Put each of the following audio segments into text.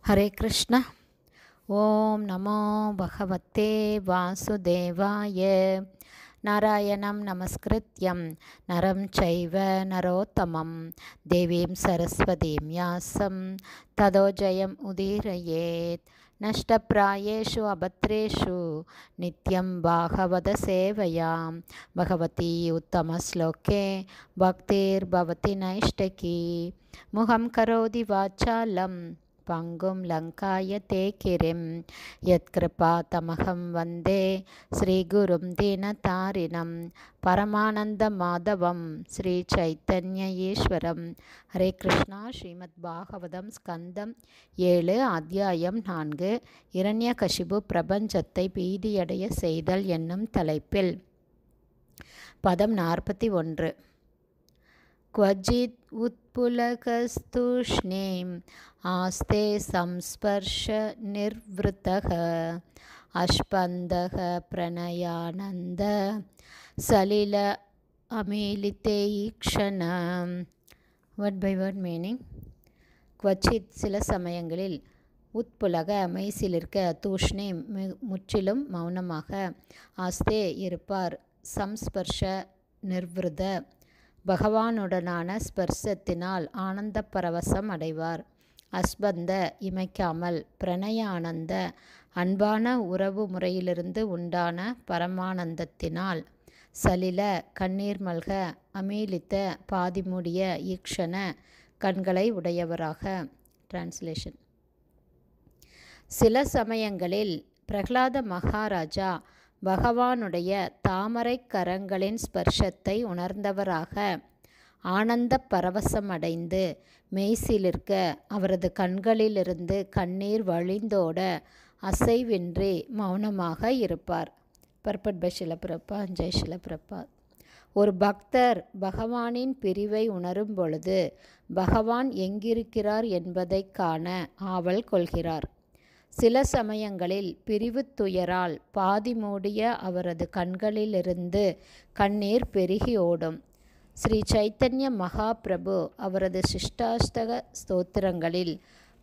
ஹரே கிருஷ்ண. ஓம் நமோ பகவத்தே வாசுதேவாய. நாராயணம் நமஸ்கிருத்யம் நரம் சைவ நரோத்தமம் தேவீம் சரஸ்வதீம் யாசம் ததோ ஜெயம் உதீரயேத். நஷ்டப்ராயேஷு அபத்ரேஷு நித்யம் பாகவத சேவையாம் பகவதி உத்தமஸ்லோகே பக்திர் பவதி நைஷ்டகி. முகம் கரோதி வாசாலம் பங்கும் லங்காய தேகிரிம் யத்கிருபா தமகம் வந்தே ஸ்ரீகுரும் தீனதாரிணம் பரமானந்த மாதவம் ஸ்ரீ சைத்தன்ய ஈஸ்வரம். ஹரே கிருஷ்ணா. ஸ்ரீமத் பாகவதம் ஸ்கந்தம் 7 அத்தியாயம் 4 இரண்யகசிபு பிரபஞ்சத்தை பீதியடைய செய்தல் என்னும் தலைப்பில் பதம் 41. क्वचित् उत्पुलकस्तूष्णीम् आस्ते संस्पर्श निर्वृतः अष्पन्दः प्रणयानन्द सलिल अमीलिते ईक्षण. Word by word meaning. குவச்சித் சில சமயங்களில், உட்புலக மெய்சிலிருக்க, தூஷ்ணி முற்றிலும் மௌனமாக, ஆஸ்தே இருப்பார், சம்ஸ்பர்ஷ நிர்விருத பகவானுடனான ஸ்பர்சத்தினால் ஆனந்த பரவசம் அடைவார். அஸ்பந்த இமைக்காமல், பிரணய ஆனந்த அன்பான உறவு முறையிலிருந்து உண்டான பரமானந்தத்தினால், சலில கண்ணீர் மல்க, அமீலித்த பாதிமூடிய ஈக்ஷண கண்களை உடையவராக. டிரான்ஸ்லேஷன். சில சமயங்களில் பிரகலாத மகாராஜா பகவானுடைய தாமரை கரங்களின் ஸ்பர்ஷத்தை உணர்ந்தவராக ஆனந்த பரவசமடைந்து மெய்சிலிருக்க, அவரது கண்களிலிருந்து கண்ணீர் வழிந்தோட அசைவின்றி மௌனமாக இருப்பார். Purport by Shila Prabha. ஜெய் ஷில பிரபா. ஒரு பக்தர் பகவானின் பிரிவை உணரும் பொழுது பகவான் எங்கிருக்கிறார் என்பதை காண ஆவல் கொள்கிறார். சில சமயங்களில் பிரிவு துயரால் பாதி மூடிய அவரது கண்களிலிருந்து கண்ணீர் பெருகி ஓடும். ஸ்ரீ சைத்தன்ய மகாபிரபு அவரது சிஷ்டாஷ்டக ஸ்தோத்திரங்களில்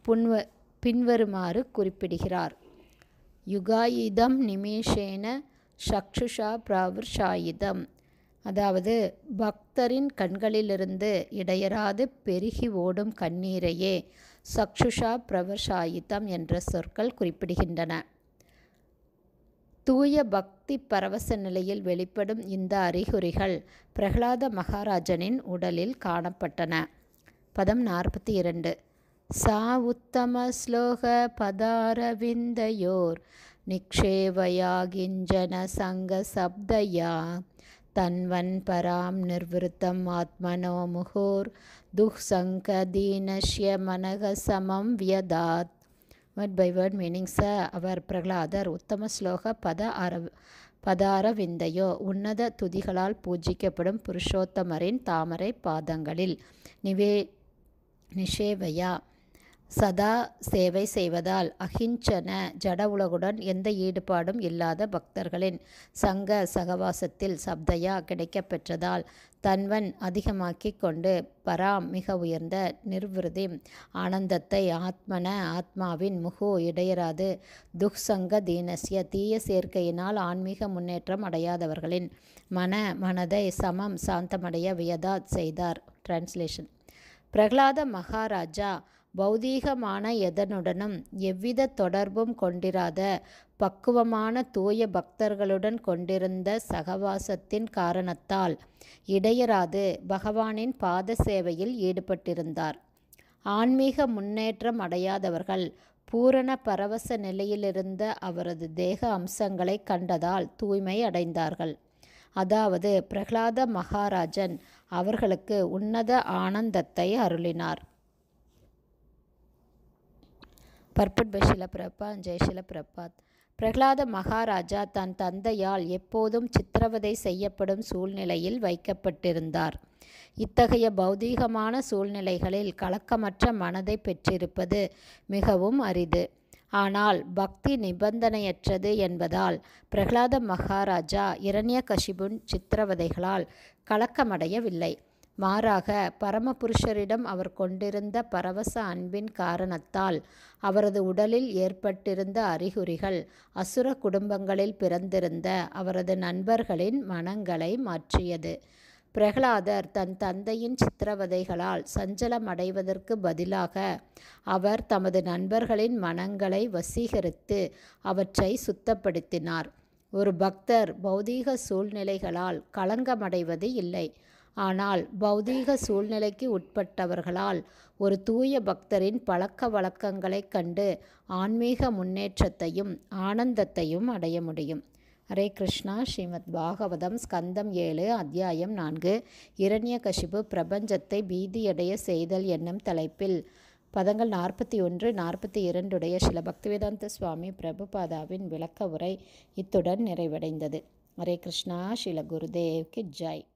பின்வருமாறு குறிப்பிடுகிறார். யுகாயுதம் நிமேஷேன சக்ஷுஷா பிராவிர்ஷாயுதம். அதாவது, பக்தரின் கண்களிலிருந்து இடையராது பெருகி ஓடும் கண்ணீரையே சக்ஷுஷா பிரவர்ஷாயிதம் என்ற சொற்கள் குறிப்பிடுகின்றன. தூய பக்தி பரவச நிலையில் வெளிப்படும் இந்த அறிகுறிகள் பிரகலாத மகாராஜனின் உடலில் காணப்பட்டன. பதம் 42. சா உத்தம ஸ்லோக பதாரவிந்தயோர் நிக்ஷேவயாகிஞ்சன சங்க சப்தயா தன்வன் பராம் நிர்விருத்தம் ஆத்மனோ முகோர் துஹ்சங்க தீனஷ்ய மனக சமம் வியதாத். Word by word meanings. அவர் பிரகலாதர் உத்தம ஸ்லோக பதார விந்தையோ, உன்னத துதிகளால் பூஜிக்கப்படும் புருஷோத்தமரின் தாமரை பாதங்களில் நிஷேவையா சதா சேவை செய்வதால், அகிஞ்சன ஜட உலகுடன் எந்த ஈடுபாடும் இல்லாத பக்தர்களின் சங்க சகவாசத்தில் சப்தையா கிடைக்கப்பெற்றதால், தன்வன் அதிகமாக்கி கொண்டு, பராம் மிக உயர்ந்த, நிர்விருதி ஆனந்தத்தை, ஆத்மன ஆத்மாவின் முகு இடையராது, துக்சங்க தீனஸ்ய தீய சேர்க்கையினால் ஆன்மீக முன்னேற்றம் அடையாதவர்களின் மனதை சமம் சாந்தமடைய வியதாத் செய்தார். டிரான்ஸ்லேஷன். பிரகலாத மகாராஜா பௌதீகமான எதனுடனும் எவ்வித தொடர்பும் கொண்டிராத பக்குவமான தூய பக்தர்களுடன் கொண்டிருந்த சகவாசத்தின் காரணத்தால் இடையராது பகவானின் பாத சேவையில் ஈடுபட்டிருந்தார். ஆன்மீக முன்னேற்றம் அடையாதவர்கள் பூரண பரவச நிலையிலிருந்த அவரது தேக அம்சங்களை கண்டதால் தூய்மை அடைந்தார்கள். அதாவது, பிரகலாத மகாராஜன் அவர்களுக்கு உன்னத ஆனந்தத்தை அருளினார். Purport by Shila Prabha. ஜெய் ஷில பிரபாத். பிரகலாத மகாராஜா தன் தந்தையால் எப்போதும் சித்திரவதை செய்யப்படும் சூழ்நிலையில் வைக்கப்பட்டிருந்தார். இத்தகைய பௌதீகமான சூழ்நிலைகளில் கலக்கமற்ற மனதை பெற்றிருப்பது மிகவும் அரிது. ஆனால் பக்தி நிபந்தனையற்றது என்பதால் பிரகலாத மகாராஜா இரண்யகசிபுன் சித்திரவதைகளால் கலக்கமடையவில்லை. மாறாக பரமபுருஷரிடம் அவர் கொண்டிருந்த பரவச அன்பின் காரணத்தால் அவரது உடலில் ஏற்பட்டிருந்த அறிகுறிகள் அசுர குடும்பங்களில் பிறந்திருந்த அவரது நண்பர்களின் மனங்களை மாற்றியது. பிரகலாதர் தன் தந்தையின் சித்திரவதைகளால் சஞ்சலமடைவதற்கு பதிலாக அவர் தமது நண்பர்களின் மனங்களை வசீகரித்து அவற்றை சுத்தப்படுத்தினார். ஒரு பக்தர் பௌதீக சூழ்நிலைகளால் களங்கமடைவது இல்லை. ஆனால் பௌதீக சூழ்நிலைக்கு உட்பட்டவர்களால் ஒரு தூய பக்தரின் பழக்க வழக்கங்களைக் கண்டு ஆன்மீக முன்னேற்றத்தையும் ஆனந்தத்தையும் அடைய முடியும். ஹரே கிருஷ்ணா. ஸ்ரீமத் பாகவதம் ஸ்கந்தம் 7 அத்தியாயம் 4 இரண்யகசிபு பிரபஞ்சத்தை பீதியடைய செய்தல் என்னும் தலைப்பில் பதங்கள் 41, 42 உடைய ஸ்ரீல பக்திவேதாந்த சுவாமி பிரபுபாதாவின் விளக்க உரை இத்துடன் நிறைவடைந்தது. ஹரே கிருஷ்ணா. ஸ்ரீல குருதேவ் கி ஜெய்.